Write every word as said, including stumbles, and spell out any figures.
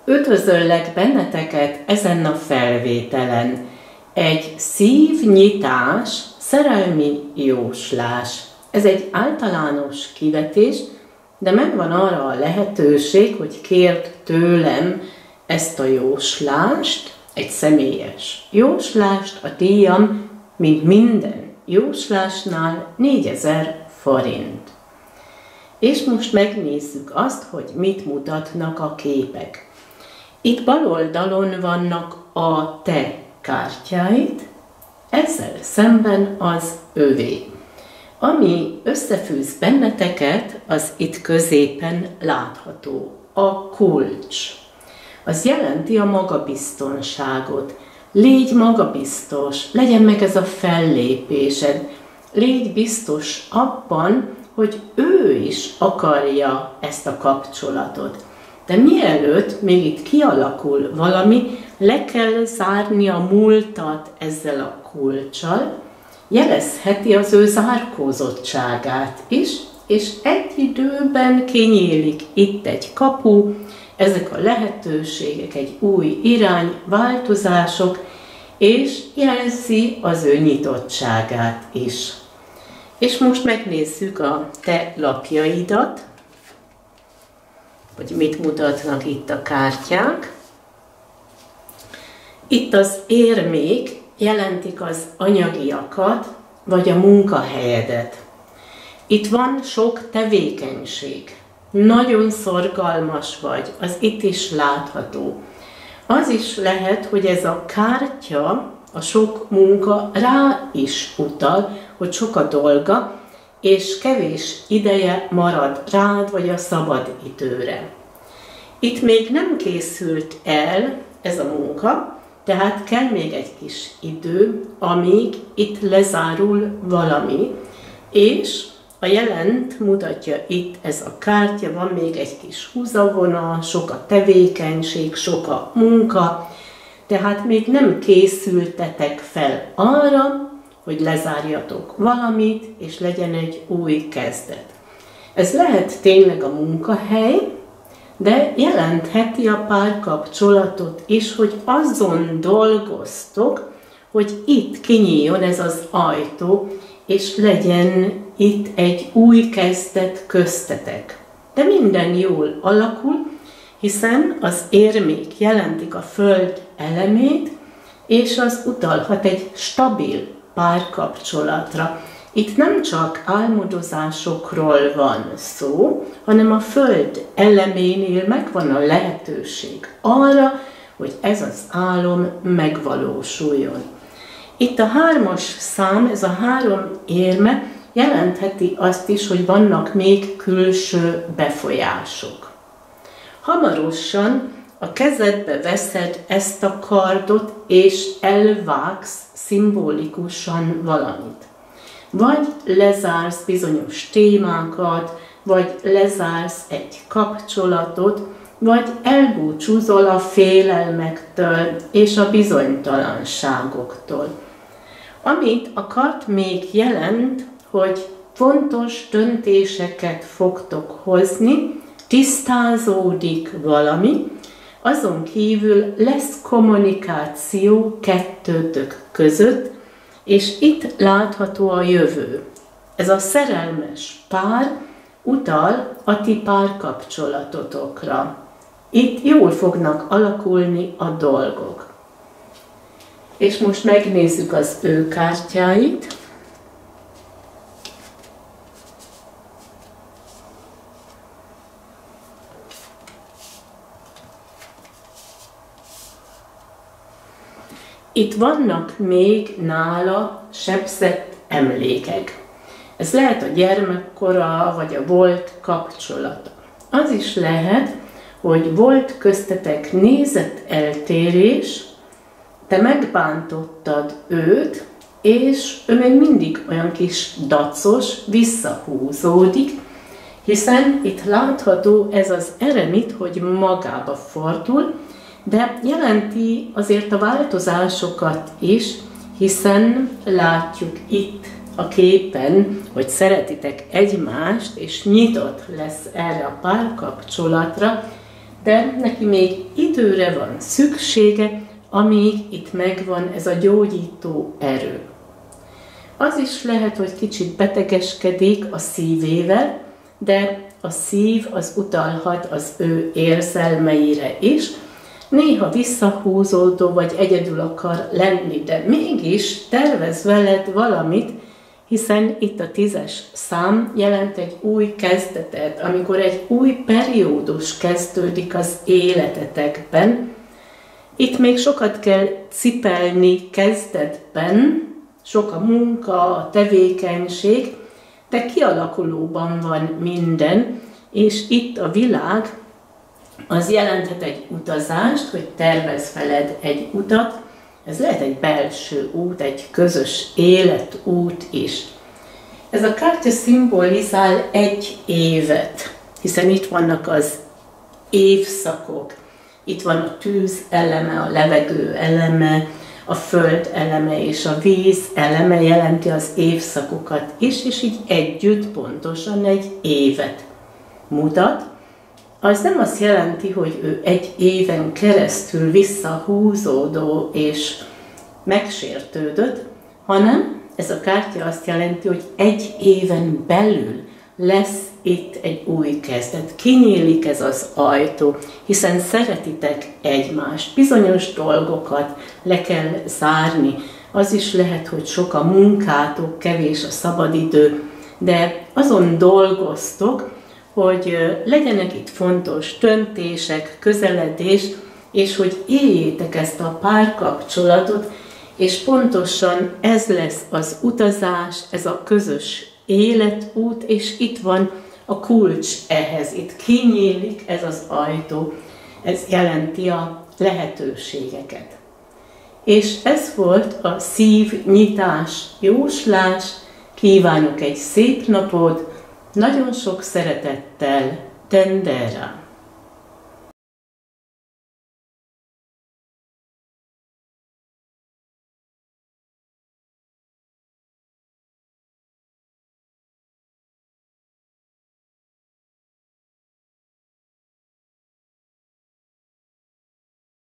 Üdvözöllek benneteket ezen a felvételen. Egy szívnyitás, szerelmi jóslás. Ez egy általános kivetés, de megvan arra a lehetőség, hogy kérd tőlem ezt a jóslást, egy személyes jóslást, a díjam, mint minden jóslásnál négyezer forint. És most megnézzük azt, hogy mit mutatnak a képek. Itt bal oldalon vannak a te kártyáid, ezzel szemben az övé. Ami összefűz benneteket, az itt középen látható. A kulcs. Az jelenti a magabiztonságot. Légy magabiztos, legyen meg ez a fellépésed. Légy biztos abban, hogy ő is akarja ezt a kapcsolatot. De mielőtt még itt kialakul valami, le kell zárni a múltat ezzel a kulccsal, jelezheti az ő zárkózottságát is, és egy időben kinyílik itt egy kapu, ezek a lehetőségek, egy új irány, változások, és jelzi az ő nyitottságát is. És most megnézzük a te lapjaidat, hogy mit mutatnak itt a kártyák. Itt az érmék jelentik az anyagiakat, vagy a munkahelyedet. Itt van sok tevékenység. Nagyon szorgalmas vagy, az itt is látható. Az is lehet, hogy ez a kártya, a sok munka rá is utal, hogy sok a dolga, és kevés ideje marad rád, vagy a szabad időre. Itt még nem készült el ez a munka, tehát kell még egy kis idő, amíg itt lezárul valami, és a jelent mutatja itt ez a kártya, van még egy kis húzavona, sok a tevékenység, sok a munka, tehát még nem készültetek fel arra, hogy lezárjatok valamit, és legyen egy új kezdet. Ez lehet tényleg a munkahely, de jelentheti a párkapcsolatot is, hogy azon dolgoztok, hogy itt kinyíljon ez az ajtó, és legyen itt egy új kezdet köztetek. De minden jól alakul, hiszen az érmék jelentik a föld elemét, és az utalhat egy stabil párkapcsolatra. Itt nem csak álmodozásokról van szó, hanem a föld eleménél megvan a lehetőség arra, hogy ez az álom megvalósuljon. Itt a hármas szám, ez a három érme jelentheti azt is, hogy vannak még külső befolyások. Hamarosan a kezedbe veszed ezt a kardot, és elvágsz szimbolikusan valamit. Vagy lezársz bizonyos témákat, vagy lezársz egy kapcsolatot, vagy elbúcsúzol a félelmektől és a bizonytalanságoktól. Amit a kard még jelent, hogy fontos döntéseket fogtok hozni, tisztázódik valami, azon kívül lesz kommunikáció kettőtök között, és itt látható a jövő. Ez a szerelmes pár utal a ti párkapcsolatotokra. Itt jól fognak alakulni a dolgok. És most megnézzük az ő kártyáit. Itt vannak még nála sebzett emlékek. Ez lehet a gyermekkora, vagy a volt kapcsolata. Az is lehet, hogy volt köztetek nézeteltérés, te megbántottad őt, és ő még mindig olyan kis dacos, visszahúzódik, hiszen itt látható ez az eremit, hogy magába fordul, de jelenti azért a változásokat is, hiszen látjuk itt a képen, hogy szeretitek egymást, és nyitott lesz erre a párkapcsolatra, de neki még időre van szüksége, amíg itt megvan ez a gyógyító erő. Az is lehet, hogy kicsit betegeskedik a szívével, de a szív az utalhat az ő érzelmeire is, néha visszahúzódó vagy egyedül akar lenni, de mégis tervez veled valamit, hiszen itt a tízes szám jelent egy új kezdetet, amikor egy új periódus kezdődik az életetekben. Itt még sokat kell cipelni kezdetben, sok a munka, a tevékenység, de kialakulóban van minden, és itt a világ az jelenthet egy utazást, hogy tervez veled egy utat, ez lehet egy belső út, egy közös életút is. Ez a kártya szimbolizál egy évet, hiszen itt vannak az évszakok, itt van a tűz eleme, a levegő eleme, a föld eleme és a víz eleme jelenti az évszakokat is, és így együtt pontosan egy évet mutat. Az nem azt jelenti, hogy ő egy éven keresztül visszahúzódó és megsértődött, hanem ez a kártya azt jelenti, hogy egy éven belül lesz itt egy új kezdet. Kinyílik ez az ajtó, hiszen szeretitek egymást. Bizonyos dolgokat le kell zárni. Az is lehet, hogy sok a munkátok, kevés a szabadidő, de azon dolgoztok, hogy legyenek itt fontos döntések, közeledés, és hogy éljétek ezt a párkapcsolatot, és pontosan ez lesz az utazás, ez a közös életút, és itt van a kulcs ehhez, itt kinyílik ez az ajtó, ez jelenti a lehetőségeket. És ez volt a szívnyitás jóslás, kívánok egy szép napot, nagyon sok szeretettel, Tendera!